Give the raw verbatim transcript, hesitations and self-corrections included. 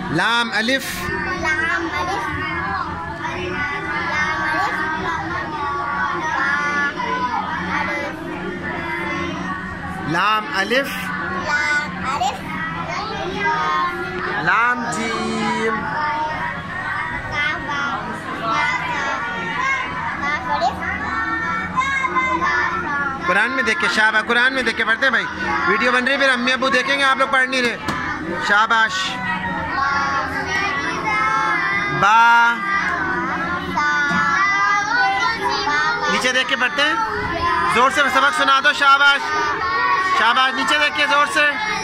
लाम अलिफ, लाम अलिफ, लाम अलिफ, लाम अलिफ, लाम जीम, कुरान में देख के शाबाश, कुरान में देख के पढ़ते हैं भाई। वीडियो बन रही है, फिर अम्मी अबू देखेंगे, आप लोग पढ़ नहीं रहे। शाबाश। बा, नीचे देख के पढ़ते हैं, जोर से सबक सुना दो। शाबाश शाबाश, नीचे देख के जोर से।